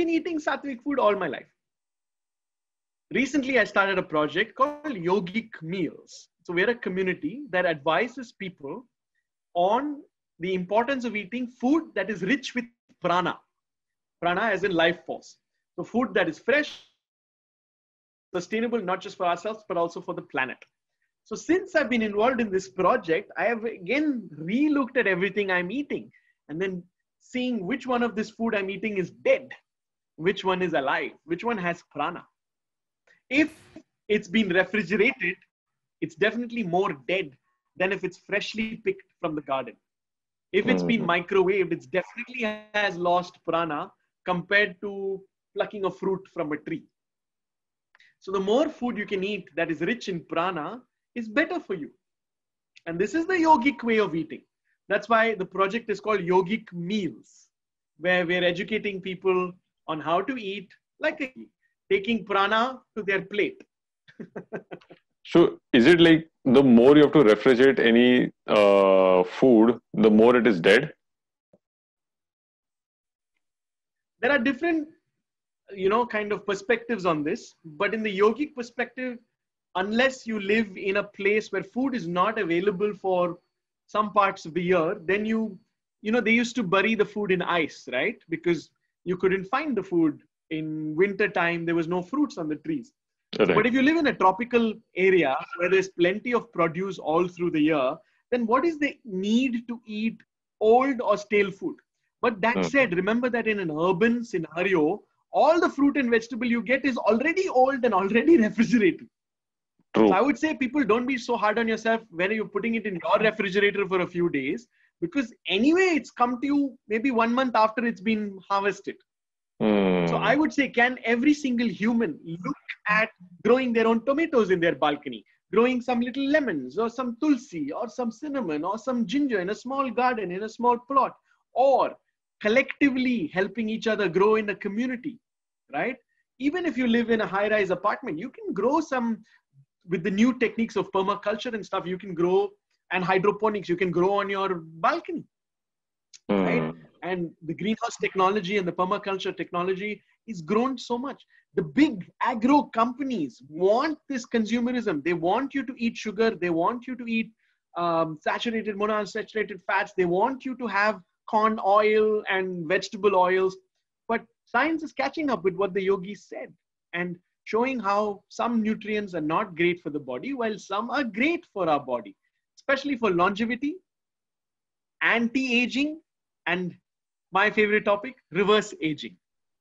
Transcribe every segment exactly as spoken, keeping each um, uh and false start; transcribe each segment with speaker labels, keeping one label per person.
Speaker 1: been eating sattvic food all my life. Recently, I started a project called Yogic Meals. So we're a community that advises people on the importance of eating food that is rich with prana. Prana as in life force. So food that is fresh, sustainable, not just for ourselves, but also for the planet. So since I've been involved in this project, I have again re-looked at everything I'm eating and then seeing which one of this food I'm eating is dead, which one is alive, which one has prana. If it's been refrigerated, it's definitely more dead than if it's freshly picked from the garden. If it's been microwaved, it definitely has lost prana compared to plucking a fruit from a tree. So the more food you can eat that is rich in prana is better for you. And this is the yogic way of eating. That's why the project is called Yogic Meals, where we're educating people on how to eat like a yogi, taking prana to their plate.
Speaker 2: So is it like the more you have to refrigerate any uh, food, the more it is dead?
Speaker 1: There are different, you know, kind of perspectives on this. But in the yogic perspective, unless you live in a place where food is not available for some parts of the year, then you, you know, they used to bury the food in ice, right? Because you couldn't find the food in winter time. There was no fruits on the trees.
Speaker 2: Right.
Speaker 1: But if you live in a tropical area where there's plenty of produce all through the year, then what is the need to eat old or stale food? But that
Speaker 2: Mm.
Speaker 1: said, remember that in an urban scenario, all the fruit and vegetable you get is already old and already refrigerated.
Speaker 2: True.
Speaker 1: So I would say people don't be so hard on yourself when you're putting it in your refrigerator for a few days, because anyway, it's come to you maybe one month after it's been harvested.
Speaker 2: Mm.
Speaker 1: So I would say, can every single human look at growing their own tomatoes in their balcony, growing some little lemons or some tulsi or some cinnamon or some ginger in a small garden, in a small plot, or collectively helping each other grow in a community, right? Even if you live in a high-rise apartment, you can grow some, with the new techniques of permaculture and stuff, you can grow, and hydroponics, you can grow on your balcony,
Speaker 2: Mm.
Speaker 1: right? And the greenhouse technology and the permaculture technology is grown so much. The big agro companies want this consumerism. They want you to eat sugar. They want you to eat um, saturated, monounsaturated fats. They want you to have corn oil and vegetable oils. But science is catching up with what the yogis said and showing how some nutrients are not great for the body, while some are great for our body, especially for longevity, anti-aging, and my favorite topic, reverse aging.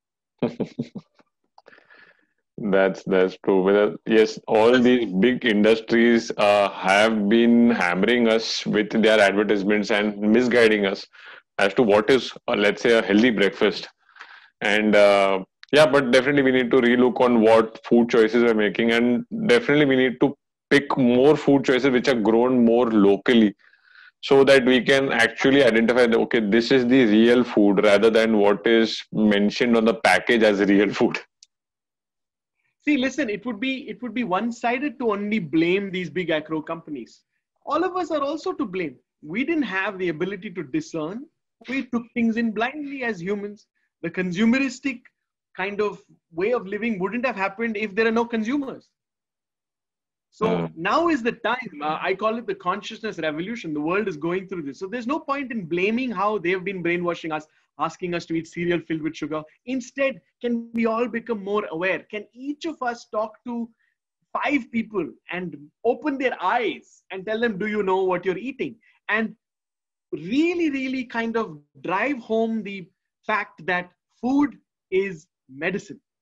Speaker 2: That's that's true. Well, yes, all these big industries uh, have been hammering us with their advertisements and misguiding us as to what is, uh, let's say, a healthy breakfast. And uh, yeah, but definitely we need to relook on what food choices we're making, and definitely we need to pick more food choices which are grown more locally, so that we can actually identify that, okay, this is the real food rather than what is mentioned on the package as real food.
Speaker 1: See, listen, it would be it would be one-sided to only blame these big agro companies. All of us are also to blame. We didn't have the ability to discern. We took things in blindly as humans. The consumeristic kind of way of living wouldn't have happened if there are no consumers. So
Speaker 2: Mm.
Speaker 1: now is the time. Uh, I call it the consciousness revolution. The world is going through this. So there's no point in blaming how they've been brainwashing us, asking us to eat cereal filled with sugar. Instead, can we all become more aware? Can each of us talk to five people and open their eyes and tell them, do you know what you're eating? And really, really kind of drive home the fact that food is medicine.